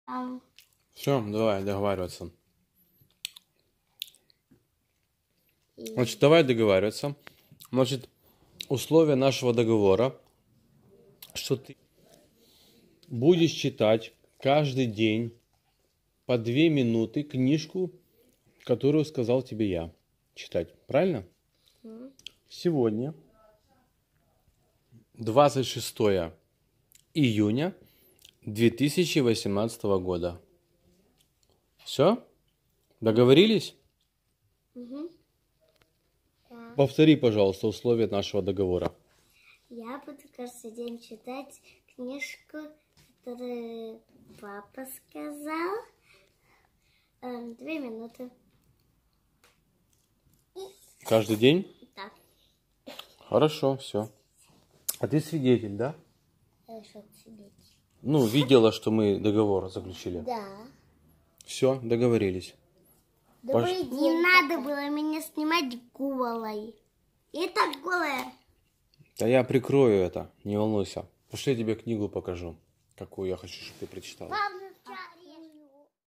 Все, давай договариваться. Значит, давай договариваться. Значит, условия нашего договора, что ты будешь читать каждый день по 2 минуты книжку, которую сказал тебе я читать. Правильно? Сегодня, 26 июня 2018 года. Все? Договорились? Да. Повтори, пожалуйста, условия нашего договора. Я буду каждый день читать книжку, которую папа сказал. 2 минуты. Каждый день? Да. Хорошо, все. А ты свидетель, да? Что сидеть? Ну, видела, что мы договор заключили. Да. Все, договорились. Не надо было меня снимать голой. И так голая. Да я прикрою это, не волнуйся. Пошли, я тебе книгу покажу, какую я хочу, чтобы ты прочитала.